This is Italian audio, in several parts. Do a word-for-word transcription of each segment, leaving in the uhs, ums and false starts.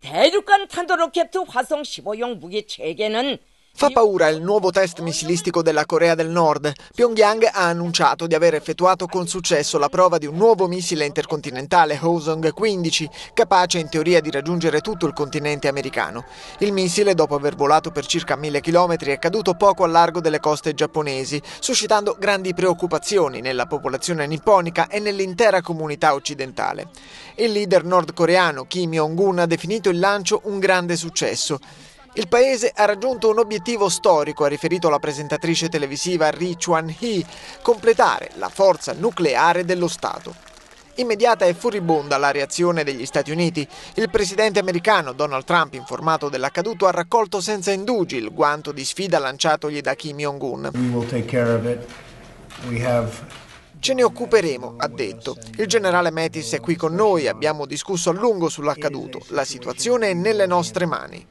대륙간 탄도로켓 화성 십오용 무기 체계는 Fa paura il nuovo test missilistico della Corea del Nord. Pyongyang ha annunciato di aver effettuato con successo la prova di un nuovo missile intercontinentale Hwasong quindici, capace in teoria di raggiungere tutto il continente americano. Il missile, dopo aver volato per circa mille chilometri, è caduto poco a largo delle coste giapponesi, suscitando grandi preoccupazioni nella popolazione nipponica e nell'intera comunità occidentale. Il leader nordcoreano Kim Jong-un ha definito il lancio un grande successo. Il paese ha raggiunto un obiettivo storico, ha riferito la presentatrice televisiva Ri Chuan-hee, completare la forza nucleare dello Stato. Immediata e furibonda la reazione degli Stati Uniti. Il presidente americano Donald Trump, informato dell'accaduto, ha raccolto senza indugi il guanto di sfida lanciatogli da Kim Jong-un. Ce ne occuperemo, ha detto. Il generale Mattis è qui con noi, abbiamo discusso a lungo sull'accaduto. La situazione è nelle nostre mani.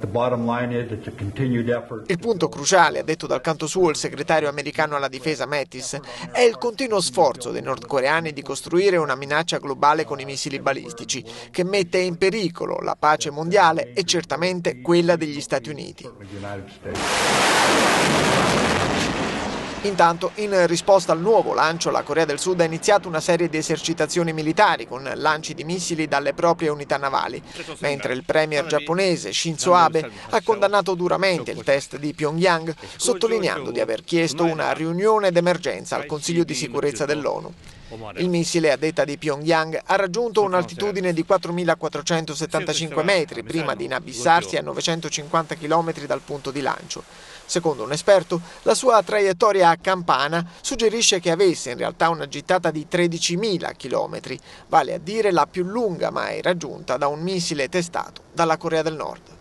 Il punto cruciale, ha detto dal canto suo il segretario americano alla difesa Mattis, è il continuo sforzo dei nordcoreani di costruire una minaccia globale con i missili balistici, che mette in pericolo la pace mondiale e certamente quella degli Stati Uniti. Intanto, in risposta al nuovo lancio, la Corea del Sud ha iniziato una serie di esercitazioni militari con lanci di missili dalle proprie unità navali, mentre il premier giapponese Shinzo Abe ha condannato duramente il test di Pyongyang, sottolineando di aver chiesto una riunione d'emergenza al Consiglio di sicurezza dell'ONU. Il missile, a detta di Pyongyang, ha raggiunto un'altitudine di quattromilaquattrocentosettantacinque metri prima di inabissarsi a novecentocinquanta chilometri dal punto di lancio. Secondo un esperto, la sua traiettoria a campana suggerisce che avesse in realtà una gittata di tredicimila chilometri, vale a dire la più lunga mai raggiunta da un missile testato dalla Corea del Nord.